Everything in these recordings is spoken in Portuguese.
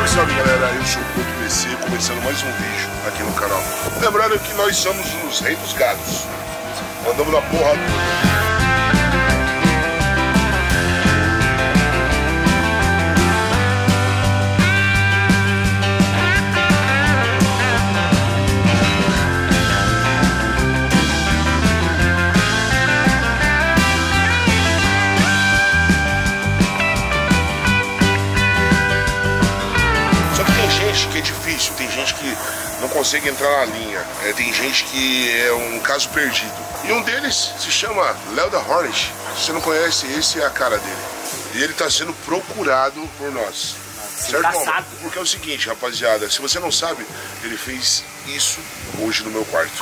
Salve galera, eu sou o Couto BC, começando mais um vídeo aqui no canal. Lembrando que nós somos os reis dos gados. Andamos na porra toda. Que é difícil, tem gente que não consegue entrar na linha, tem gente que é um caso perdido. E um deles se chama Léo da Hornet. Se você não conhece, esse é a cara dele. E ele está sendo procurado por nós. Certo, irmão? Porque é o seguinte, rapaziada, se você não sabe, ele fez isso hoje no meu quarto.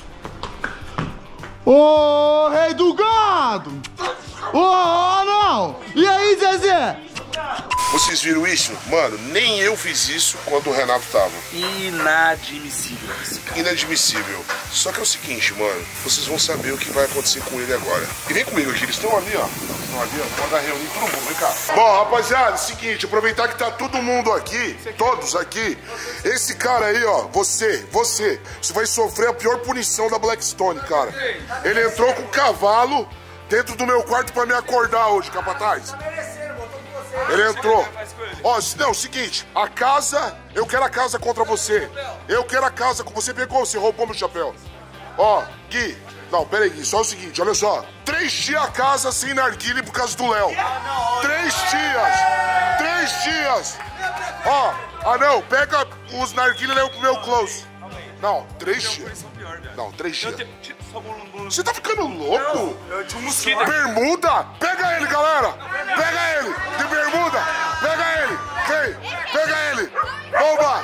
Ô, rei do gado! Ô, não! E aí, Zezé? Vocês viram isso? Mano, nem eu fiz isso quando o Renato tava. Inadmissível esse cara. Inadmissível. Só que é o seguinte, mano, vocês vão saber o que vai acontecer com ele agora. E vem comigo aqui, eles estão ali, ó. Estão ali, ó. Manda reunir todo mundo, vem cá. Bom, rapaziada, é o seguinte, aproveitar que tá todo mundo aqui, todos aqui. Esse cara aí, ó, você vai sofrer a pior punição da Blackstone, cara. Ele entrou com o cavalo dentro do meu quarto pra me acordar hoje, capataz. Ele entrou. Ó, não, é o seguinte, a casa, eu quero a casa contra você. Eu quero a casa com você, pegou, você roubou meu chapéu. Ó, Gui, não, peraí, Gui, só o seguinte, olha só. 3 dias a casa sem narguile por causa do Léo. 3 dias. 3 dias. Ó, não, pega os narguile e leva pro meu close. Não, 3 dias. Não, 3 dias. Você tá ficando louco? Eu tinha um mosquito. Bermuda? Pega ele, galera! Pega ele! De bermuda! Pega ele! Vem! Pega ele! Bomba!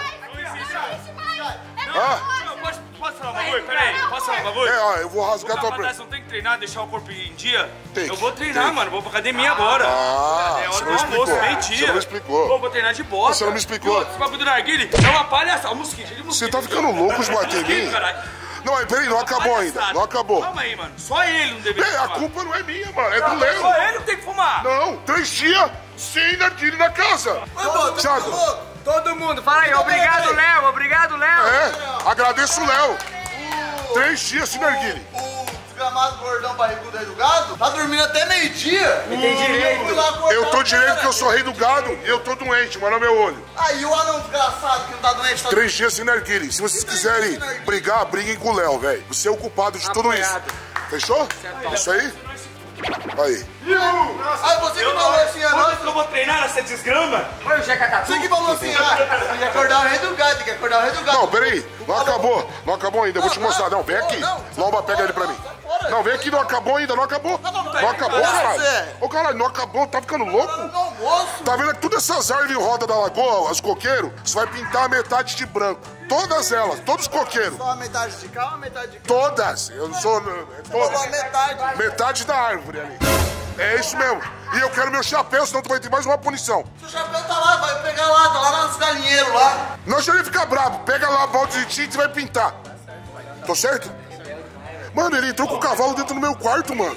Posso falar um bagulho? Peraí, posso falar um bagulho? Ó, eu vou rasgar tua perna. Você não tem que treinar, deixar o corpo em dia? Tem. Eu vou treinar, mano. Vou pra academia agora. É você hora não do explicou. almoço, meio-dia. Você não explicou. Vou treinar de bosta. Você não me explicou. Esse bagulho do narguile é uma palhaçada. Um mosquito. Você tá ficando louco de bater em mim? Não, mas peraí, não acabou ainda. Não acabou. Calma aí, mano. Só ele não deveria fumar. A culpa não é minha, mano. É do Léo. Só ele que tem que fumar. Não, 3 dias sem narguile na casa. Thiago. Todo mundo, fala aí, obrigado, Léo, obrigado, Léo. Agradeço o Léo. 3 dias sem narguile. O desgramado gordão barrigudo aí do gado tá dormindo até meio-dia. Ele tem direito. Eu tô direito porque eu sou rei do gado e eu tô doente, mano, meu olho. Aí o anão desgraçado que não tá doente tá 3 dias sem narguile. Se vocês quiserem brigar, briguem com o Léo, velho. Você é o culpado de tudo isso. Fechou? É isso aí? Aí. Aí você que falou assim, Quando eu vou treinar nessa desgrama? Oi, o Jeca Tatu. você que falou assim, tem que acordar o rei do gado, tem que acordar o rei do gado. Não, peraí. Não acabou. Não acabou ainda. Eu vou te mostrar. Não, vem aqui. Lomba, pega ele pra mim. Não, vem aqui. Não acabou ainda. Não acabou. Não acabou, caralho. Ô, caralho, não acabou. Tá ficando louco? Tá vendo que todas essas árvores em roda da lagoa, os coqueiros, você vai pintar a metade de branco. Todas elas. Todos os coqueiros. Só a metade de cá ou a metade de cá? Todas. Eu não sou... Falou a metade. Metade da árvore ali. É isso mesmo. E eu quero meu chapéu, senão tu vai ter mais uma punição. Seu chapéu tá lá, vai pegar lá, tá lá nos galinheiros lá. Não deixa ele ficar bravo. Pega lá a balde de tinta e vai pintar. Tô certo? Mano, ele entrou com o cavalo dentro do meu quarto, mano.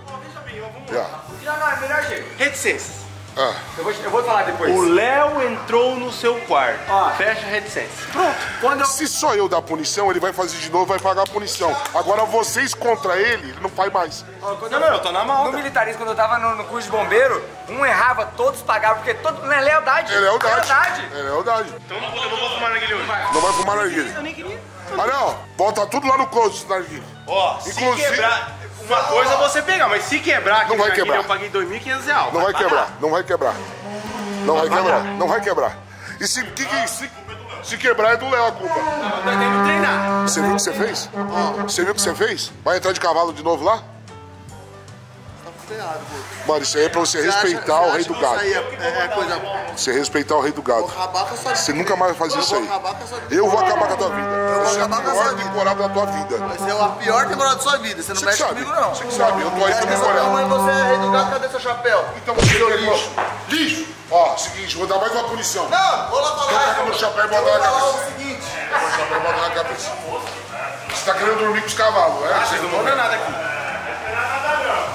Já não, é melhor jeito. Reticências. Eu vou falar depois. O Léo entrou no seu quarto. Fecha a reticência. Pronto. Se só eu dar punição, ele vai fazer de novo, vai pagar a punição. Agora vocês contra ele não faz mais. Eu tô na mão. No militarismo, quando eu tava no curso de bombeiro, um errava, todos pagavam, porque todo... Não é lealdade. É lealdade. Lealdade. É lealdade. Então eu não vou fumar narguilé hoje. Não vai fumar narguilé. Eu nem queria. Ah, não. Bota tudo lá no close, narguilé. Ó, se quebrar... Uma coisa você pegar, mas se quebrar aqui não vai quebrar. Eu paguei R$2.500 reais. Não vai quebrar, não vai quebrar. Não vai quebrar, não vai quebrar. E se quebrar é do Léo a culpa. Eu tô tentando treinar. Você viu o que você fez? Você viu o que você fez? Vai entrar de cavalo de novo lá? Mano, isso aí é pra você respeitar o rei do gado. Isso aí é coisa... Você respeitar o rei do gado. Vou acabar com a sua vida. Você nunca mais vai fazer isso aí. Eu vou acabar com a tua vida. Essa é a pior temporada da tua vida. Vai ser a pior temporada da sua vida. Você não mexe comigo, não. Você que sabe, eu tô aí pra Cadê sua demorar. mãe, você é rei do gado, cadê seu chapéu? Então você é lixo. Lixo! Ó, seguinte, vou dar mais uma punição. Não, vou lá falar. Pega meu chapéu e bota Vou na falar cabeça. o seguinte. Pega o chapéu e bota na cabeça. Você tá querendo dormir com os cavalos, é? Vocês não vão ver nada aqui.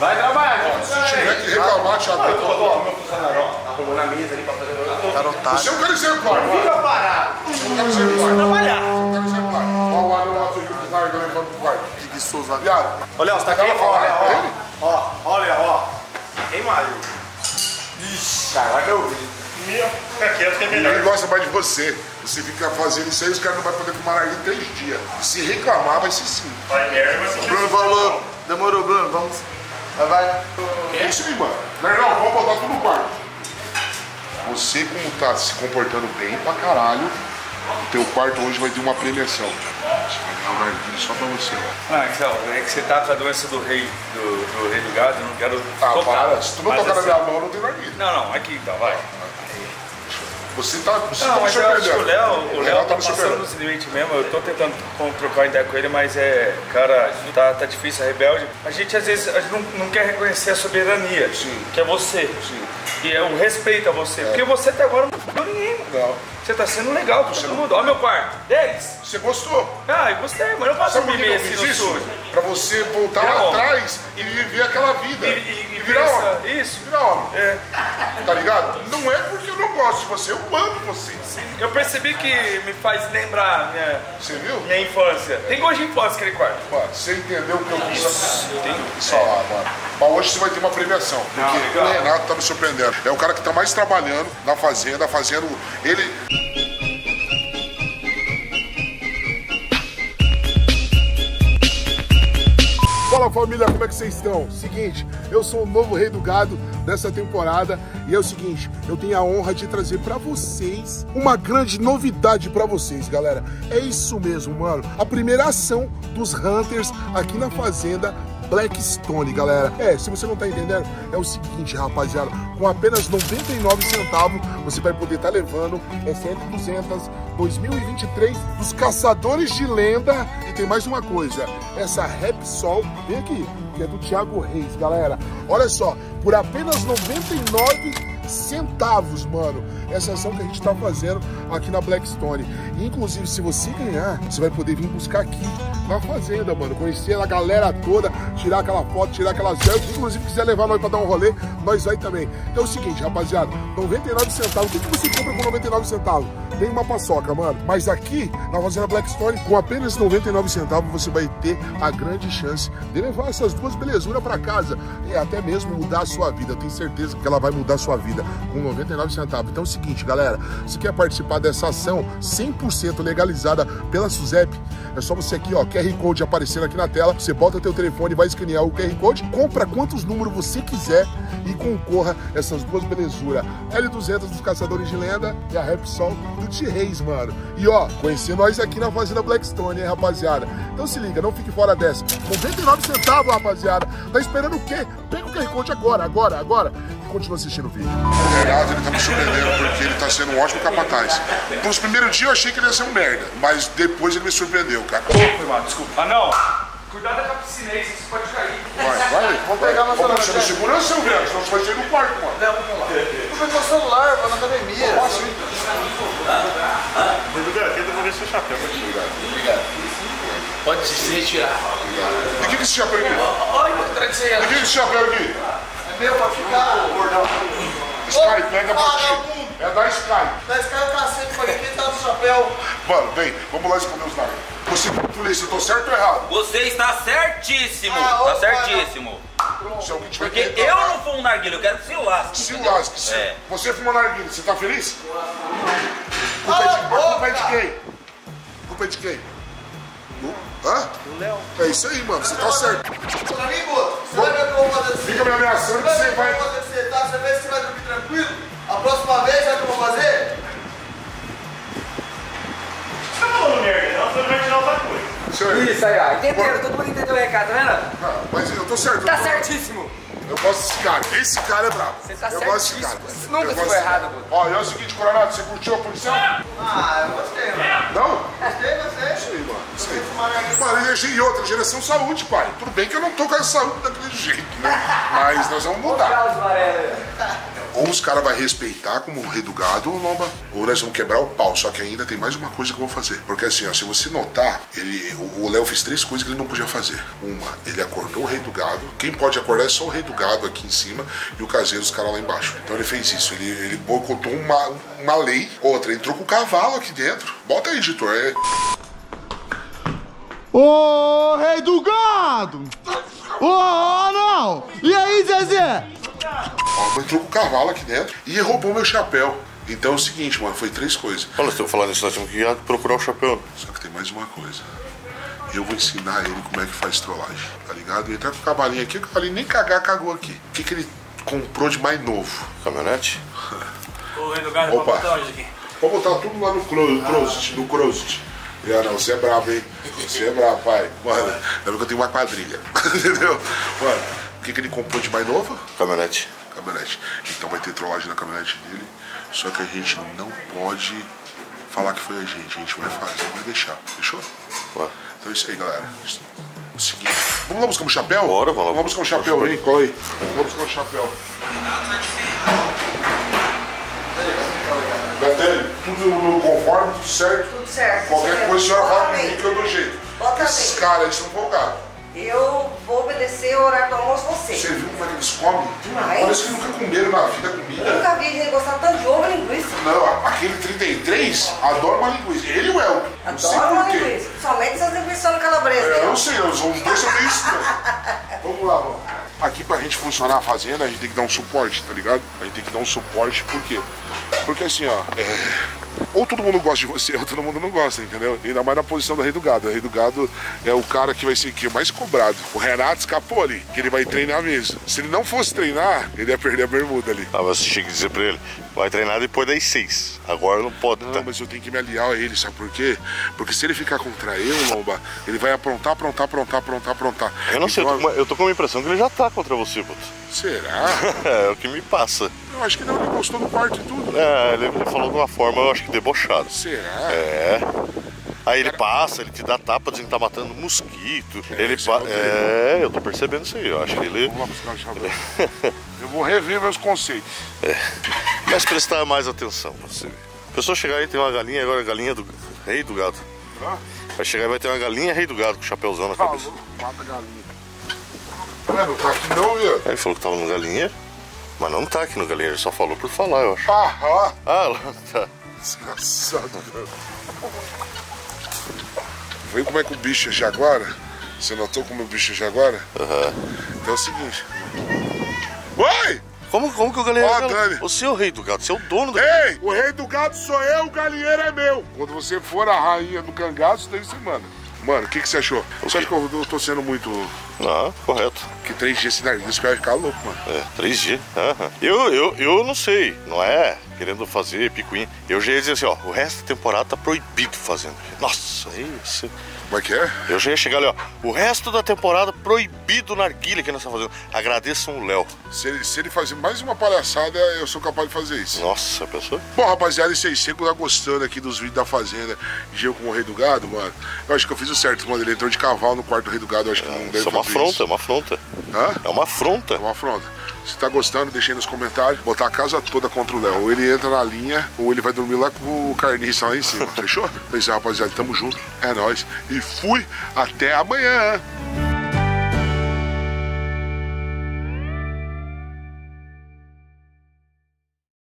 Vai trabalhar, Se tiver que reclamar, Thiago. meu funcionário, ó, arrumou na mesa ali pra fazer o... Você é um cara exemplar, mano. Fica parado. Você é um cara exemplar. Trabalhar. Você é um cara exemplar. Olha o Adam lá, filho, que larga levando pro quarto. Preguiçoso. Viado. Ô, Léo, você tá querendo falar? Ó, olha, ó. Ei, Mário. Ixi, caraca, eu vi. Fica quieto que é melhor. Ele gosta mais de você. Você fica fazendo isso aí, os caras não vão poder comer narguilha 3 dias. E se reclamar, vai ser sim. Vai merda, vai ser Bruno falou. Demorou, Bruno. Vamos. Vai. É isso aí, mano. Não, vamos botar tudo no quarto. Você, como tá se comportando bem pra caralho, o teu quarto hoje vai ter uma premiação. Você vai ganhar um narguilha só pra você. Ah, então, é que você tá com a doença do rei do gado, eu não quero Ah, tocar. para. Se tu não Mas tocar na assim- minha mão, não tem narguilha. Não, aqui então, vai. Você tá me Não, mas eu acho que surpreendendo. o Léo Renato tá me passando surpreendendo. nos limites mesmo. Eu tô tentando trocar ideia com ele, mas cara, tá difícil, é rebelde. A gente às vezes não quer reconhecer a soberania, que é você. E é o respeito a você. Porque você até agora não ficou ninguém. Não. Você tá sendo legal com todo mundo. Ó meu quarto, 10. Você gostou? Ah, eu gostei, mas eu não posso Sabe por que viver eu assim fiz no isso? sujo. Pra você voltar Virar lá homem. atrás e viver aquela vida. E virar pensa- homem. isso. Virar homem. É. Tá ligado? Não é porque eu não gosto de você, eu amo você. Eu percebi que me faz lembrar Você viu? minha infância. Tem gosto de infância aquele quarto. Mano, você entendeu o que eu quis falar, mano. Mas hoje você vai ter uma premiação. Porque legal. o Renato tá me surpreendendo. É o cara que tá mais trabalhando na fazenda, fazendo. Ele. Fala família, como é que vocês estão? Seguinte, eu sou o novo rei do gado dessa temporada e é o seguinte, eu tenho a honra de trazer pra vocês uma grande novidade pra vocês, galera. É isso mesmo, mano. A primeira ação dos Hunters aqui na fazenda Blackstone, galera. Se você não tá entendendo, é o seguinte, rapaziada, com apenas 99 centavos, você vai poder estar levando SL200 2023 dos caçadores de lenda. E tem mais uma coisa, essa Repsol, vem aqui, que é do Thiago Reis, galera. Olha só, por apenas 99 centavos, mano, essa ação que a gente tá fazendo aqui na Blackstone. E, inclusive, se você ganhar, você vai poder vir buscar aqui na fazenda, mano, conhecer a galera toda, tirar aquela foto, tirar aquelas selfies. Inclusive, quiser levar nós pra dar um rolê, nós vai também. Então é o seguinte, rapaziada, 99 centavos, o que você compra com 99 centavos? Tem uma paçoca, mano. Mas aqui, na fazenda Blackstone, com apenas 99 centavos, você vai ter a grande chance de levar essas duas belezuras pra casa e até mesmo mudar a sua vida. Eu tenho certeza que ela vai mudar a sua vida com 99 centavos. Então é o seguinte, galera, se quer participar dessa ação 100% legalizada pela SUSEP, é só você aqui, ó, QR Code aparecendo aqui na tela, você bota o teu telefone, vai escanear o QR Code, compra quantos números você quiser e concorra essas duas belezuras. L200 dos Caçadores de Lenda e a Repsol do T-Reis, mano. E ó, conhecer nós aqui na fazenda Blackstone, hein, rapaziada? Então se liga, não fique fora dessa. 99 centavos, rapaziada. Tá esperando o quê? Pega o QR Code agora. E continua assistindo o vídeo. O Renato, ele tá me surpreendendo porque ele tá sendo um ótimo capataz. Nos primeiros dias eu achei que ele ia ser um merda, mas depois ele me surpreendeu, cara. Foi mal, desculpa. Ah, não. Cuidado com a piscina aí, você pode cair. Vai. Vamos pegar nossa lanterna. Você não segura o seu velho, senão você vai sair do quarto, mano. Não, vamos lá. Vou pegar o celular, vou na academia. Posso ir? Tenta ver seu chapéu pra ti. Obrigado. Pode se retirar. E o que é esse chapéu aqui? Olha o que tá dizendo. O que é esse chapéu aqui? É meu pra ficar, gordão. Sky, pega pra ti. É da Sky. Da Sky o cacete, pra quem tá no chapéu. Mano, vem, vamos lá esconder os dados. Você, polícia, eu tô certo ou errado? Você está certíssimo. Ah, Tá opa, certíssimo. Se alguém tiver Porque que eu reclamar, não fui um narguilho, eu quero que se lasque. se entendeu? lasque. É. Você fuma narguilha, você tá feliz? Cala a Culpa é de boca. quem? Culpa é de quem? Hã? Do Léo. É isso aí, mano, você tá certo. Pra mim, Boto, você vai ver o que eu vou fazer assim. Fica me ameaçando que Você você vai ver o que vai... eu vou fazer assim, tá? Você vê se você vai dormir tranquilo? A próxima vez, sabe o que eu vou fazer? Você tá falando merda, não? Você vai tirar outra coisa. Senhor, Isso aí, ó. Entenderam, todo mundo entendeu o recado, tá vendo? não, mas eu tô certo. Tá certíssimo. Eu gosto desse cara. Esse cara é bravo. Você tá eu gosto desse cara. certíssimo. Você nunca Eu ficou gosto desse errado, cara. Guto. Ó, e é o seguinte, Coronado, você curtiu a punição? Ah, eu gostei, mano. Não? Gostei, gostei. Isso aí, mano. Isso aí. Mano, e outra, geração saúde, pai. Tudo bem que eu não tô com a saúde daquele jeito, né? Mas nós vamos mudar. ou os caras vão respeitar como o rei do gado, Lomba, ou nós vamos quebrar o pau. Só que ainda tem mais uma coisa que eu vou fazer. Porque assim, ó, se você notar, o Léo fez 3 coisas que ele não podia fazer. Uma, ele acordou o rei do gado. Quem pode acordar é só o rei do gado aqui em cima e o caseiro, os caras lá embaixo. Então ele fez isso, ele boicotou uma lei. Outra, entrou com o cavalo aqui dentro. Bota aí, editor. Ô, rei do gado! Ô, não! E aí, Zezé? Ó, entrou com o cavalo aqui dentro e roubou meu chapéu. Então é o seguinte, mano, foi 3 coisas. Olha, se eu falar nisso, nós temos que ir procurar o chapéu. Só que tem mais uma coisa. Eu vou ensinar ele como é que faz trollagem, tá ligado? Ele tá com o cavalinho aqui, o cavalinho nem cagou aqui. O que ele comprou de mais novo? Caminhonete? O rei do gado Opa. vai botar onde aqui? Vou botar tudo lá no Closet. Não, você é brabo, hein? Você é brabo, pai. Mano, lembra que eu tenho uma quadrilha. Entendeu? Mano, o que ele comprou de mais novo? Caminhonete. Caminhonete. Então vai ter trollagem na caminhonete dele. Só que a gente não pode falar que foi a gente vai fazer, vai deixar. Fechou? Ué. Então é isso aí, galera. O seguinte. Vamos lá buscar um chapéu? Bora, vamos lá. Vamos buscar um chapéu, vem, cola aí. Vamos buscar um chapéu. Betânia, tudo no conforme, tudo certo? Tudo certo. Qualquer coisa a senhora Bota fala bem. comigo que eu dou jeito. Bota Esses bem. caras aí são folgados. Eu vou obedecer o horário do almoço você. Você viu como é que eles comem? Demais. Parece que nunca comeram na vida Eu comida. nunca vi gente gostar tanto de ovo e linguiça. Não, aquele 33 adora uma linguiça. Ele e o Elton. Não sei Adoro uma por quê. linguiça. Somente essas linguiças no calabresa. Eu né? não sei, os dois são meio estranhos. Vamos lá, mano. Aqui pra gente funcionar a fazenda, a gente tem que dar um suporte, tá ligado? A gente tem que dar um suporte, por quê? Porque assim, ó, ou todo mundo gosta de você, ou todo mundo não gosta, entendeu? Ainda mais na posição do rei do gado. O rei do gado é o cara que vai ser aqui, mais cobrado. O Renato escapou ali, que ele vai treinar mesmo. Se ele não fosse treinar, ele ia perder a bermuda ali. Ah, mas você tinha que dizer pra ele, vai treinar depois das 6. Agora não pode, Não, tá? mas eu tenho que me aliar a ele, sabe por quê? Porque se ele ficar contra eu, Lomba, ele vai aprontar. Eu não sei, Então, eu tô com a impressão que ele já tá contra você, puto. será? É o que me passa. Eu acho que não, ele gostou do quarto e tudo. É, ele falou de uma forma, eu acho que debochada. Será? É. Aí ele passa, ele te dá tapa dizendo que tá matando mosquito. Ele esse é o dele. eu tô percebendo isso aí. Eu acho que ele. Vamos lá buscar o chapéu. Eu vou rever meus conceitos. Mas prestar mais atenção pra você ver. A pessoa chegar aí e tem uma galinha, agora a galinha do rei do gado. Hã? Vai chegar e vai ter uma galinha rei do gado com o chapéuzão na cabeça. Falou, mata a galinha. Não tá aqui não, viu? Aí ele falou que tava no galinheiro, mas não tá aqui no galinheiro, ele só falou por falar, eu acho. Ah, ó. Ah, lá tá. Desgraçado, velho. Viu como é que o bicho é jaguara? Você notou como o bicho é jaguara? Aham. Então é o seguinte. Oi! Como que o galinheiro Ó, é Dani. Você é o rei do gado, você é o dono do... Ei! O rei do gado sou eu, o galinheiro é meu. Quando você for a rainha do cangaço, daí você manda. Mano, o que você achou? Você acha que eu tô sendo muito... Não, correto. Que 3 dias sem narguilha, vai ficar louco, mano. É, 3 dias. Aham. Eu não sei, não é querendo fazer picuinha. Eu já ia dizer assim, ó, o resto da temporada tá proibido fazendo. Nossa, isso. Como é que é? Eu já ia chegar ali, ó, o resto da temporada proibido narguilha que nós estamos fazendo. Agradeçam o Léo. Se ele fazer mais uma palhaçada, eu sou capaz de fazer isso. Nossa, pessoa. Bom, rapaziada, isso aí. Se você tá gostando aqui dos vídeos da Fazenda de eu com o Rei do Gado, mano, eu acho que eu fiz o certo. Quando ele entrou de cavalo no quarto do Rei do Gado, eu acho que não deve Isso é uma fazer afronta, isso. é uma afronta. Hã? É uma afronta. É uma afronta. Se tá gostando, deixa aí nos comentários. Botar a casa toda contra o Léo. Ou ele entra na linha, ou ele vai dormir lá com o carniça lá em cima. Fechou? Então é isso aí, rapaziada. Tamo junto. É nóis. E fui. Até amanhã.